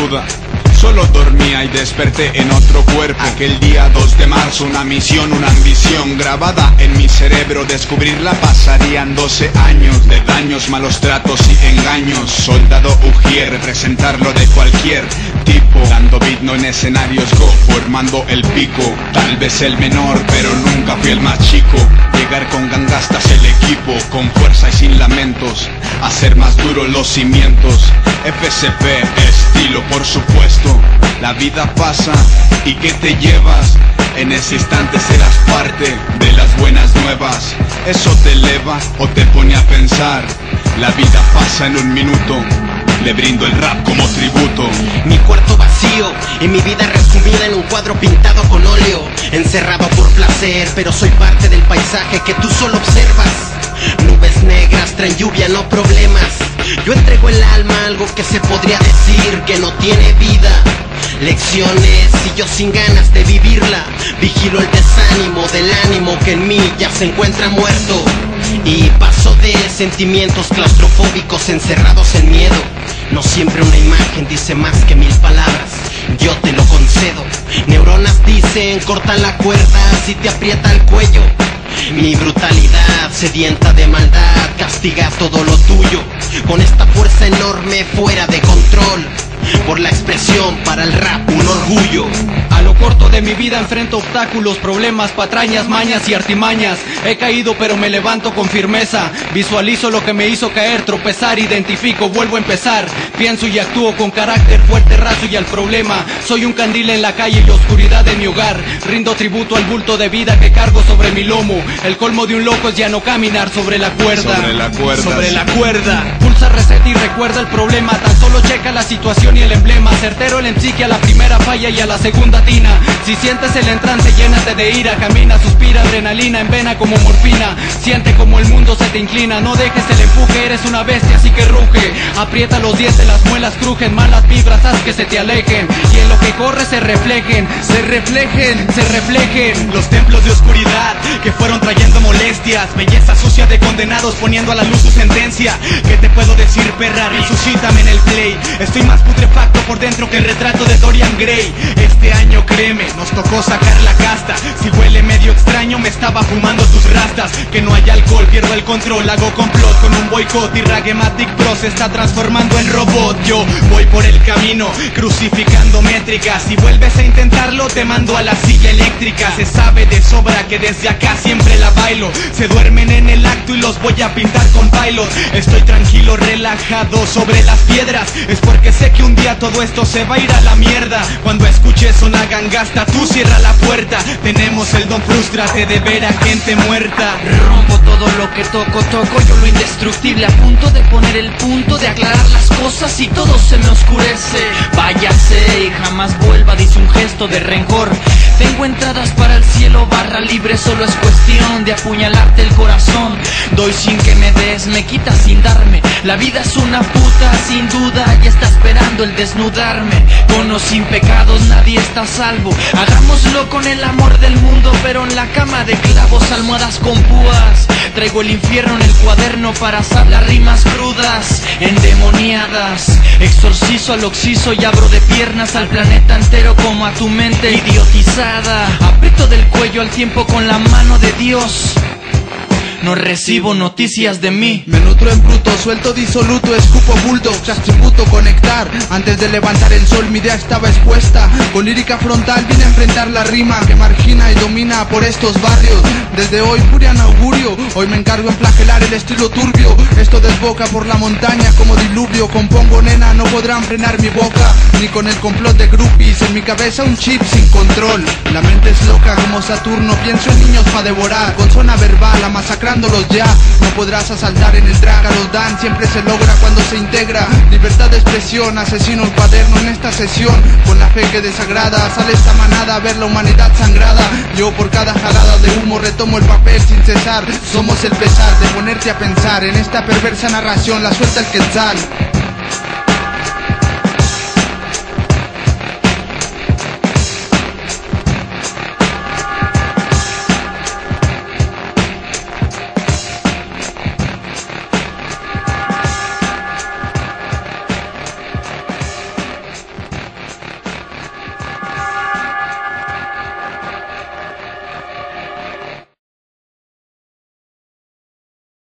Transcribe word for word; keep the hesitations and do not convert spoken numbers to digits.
duda. Solo dormía y desperté en otro cuerpo. Aquel día dos de marzo, una misión, una ambición grabada en mi cerebro. Descubrirla pasarían doce años de daños, malos tratos y engaños. Soldado Ujier, representarlo de cualquier tipo. Dando beat no en escenarios go, formando el pico. Tal vez el menor, pero nunca fui el más chico. Llegar con gangastas el equipo, con fuerza y sin lamentos. Hacer más duros los cimientos. F S P, estilo por supuesto. La vida pasa, ¿y qué te llevas? En ese instante serás parte de las buenas nuevas. ¿Eso te eleva o te pone a pensar? La vida pasa en un minuto. Le brindo el rap como tributo. Mi cuarto vacío y mi vida resumida en un cuadro pintado con óleo. Encerrado por placer, pero soy parte del paisaje que tú solo observas. Nubes negras traen lluvia, no problemas. Yo entrego el alma a algo que se podría decir que no tiene vida. Lecciones y yo sin ganas de vivirla. Vigilo el desánimo del ánimo que en mí ya se encuentra muerto. Y paso de sentimientos claustrofóbicos encerrados en miedo. No siempre una imagen dice más que mil palabras, yo te lo concedo. Neuronas dicen corta la cuerda si te aprieta el cuello. Mi brutalidad sedienta de maldad castiga todo lo tuyo. Con esta fuerza enorme fuera de control. Por la expresión para el rap un orgullo. A lo corto de mi vida enfrento obstáculos, problemas, patrañas, mañas y artimañas. He caído pero me levanto con firmeza. Visualizo lo que me hizo caer, tropezar, identifico, vuelvo a empezar. Pienso y actúo con carácter fuerte, raso y al problema. Soy un candil en la calle y oscuridad de mi hogar. Rindo tributo al bulto de vida que cargo sobre mi lomo. El colmo de un loco es ya no caminar sobre la cuerda. Sobre la cuerda. Sobre la cuerda. Pulsa, receta y recuerda el problema. Tan solo checa la situación y el emblema. Certero el M C que a la primera falla y a la segunda tina. Si sientes el entrance, llénate de ira. Camina, suspira, adrenalina en vena como morfina. Siente como el mundo se te inclina. No dejes el empuje, eres una bestia así que ruge. Aprieta los dientes, las muelas crujen. Malas vibras, haz que se te alejen. Y en lo que corre se reflejen. Se reflejen, se reflejen. Los templos de oscuridad que fueron trayendo molestias. Belleza sucia de condenados poniendo a la luz su sentencia. ¿Qué te puedo decir, perra? Resucítame en el play. Estoy más putrefacto por dentro que el retrato de Dorian Gray. Este año créeme, nos tocó sacar la casta. Si huele medio extraño me estaba fumando tus rastas. Que no hay alcohol, pierdo el control. Hago complot con un boicot y Ragematic Pro se está transformando en robot. Yo voy por el camino, crucificando métricas. Si vuelves a intentarlo te mando a la silla eléctrica. Se sabe de sobra que desde acá siempre la bailo. Se duermen en el acto y los voy a pintar con bailos. Estoy tranquilo, relajado sobre las piedras. Es porque sé que un día todo esto se va a ir a la mierda. Cuando escuches una gangasta tú cierra la puerta. Tenemos el don, frústrate de ver a gente muerta. Rompo todo lo que toco, toco yo lo indestructible. A punto de poner el punto, de aclarar las cosas y todo se me oscurece. Váyase y jamás vuelva, dice un gesto de rencor. Tengo entradas para el cielo, barra libre, solo es cuestión de apuñalarte el corazón. Doy sin que me des, me quitas sin darme. La vida es una puta, sin duda, y está esperando el desnudarme. Con o sin pecados nadie está a salvo. Hagámoslo con el amor del mundo, pero en la cama de clavos, almohadas con púas. Traigo el infierno en el cuaderno para asar las rimas crudas, endemoniadas. Exorcizo al oxiso y abro de piernas al planeta entero como a tu mente idiotizada. Aprieto del cuello al tiempo con la mano de Dios. No recibo noticias de mí. Me nutro en bruto, suelto disoluto, escupo bulldog, tras tributo, conectar. Antes de levantar el sol mi idea estaba expuesta. Con lírica frontal vine a enfrentar la rima que margina y domina por estos barrios. Desde hoy furia en augurio, hoy me encargo en flagelar el estilo turbio. Esto desboca por la montaña como diluvio. Compongo nena, no podrán frenar mi boca, ni con el complot de groupies. En mi cabeza un chip sin control. La mente es loca como Saturno, pienso en niños pa' devorar. Con zona verbal, a masacrar ya, no podrás asaltar en el drag, a los dan siempre se logra cuando se integra. Libertad de expresión, asesino el cuaderno en esta sesión. Con la fe que desagrada, sale esta manada a ver la humanidad sangrada. Yo por cada jalada de humo retomo el papel sin cesar. Somos el pesar de ponerte a pensar en esta perversa narración, la suelta el quetzal.